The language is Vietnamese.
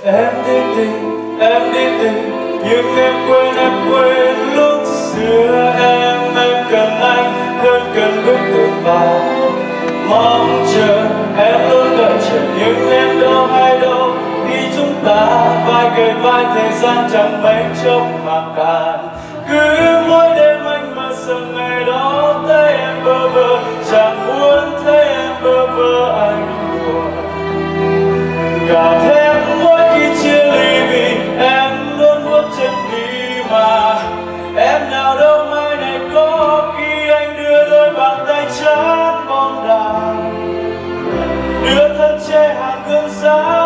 Em đi tìm, nhưng em quên lúc xưa em cần anh hơn cần bước tự vào. Mong chờ, em luôn đợi chờ, nhưng em đâu hay đâu, khi chúng ta vai kề vai thời gian chẳng mấy chốc mà cạn. Cứ mỗi đêm anh mơ sợ ngày đó thấy em bơ vơ, chẳng muốn thấy em bơ vơ anh buồn. Gào thét mỗi khi chia ly vì em luôn bước chân đi mà em nào đâu mai này có khi anh đưa đôi bàn tay trắng bóng đàn, đưa thân che hàng gương sáng.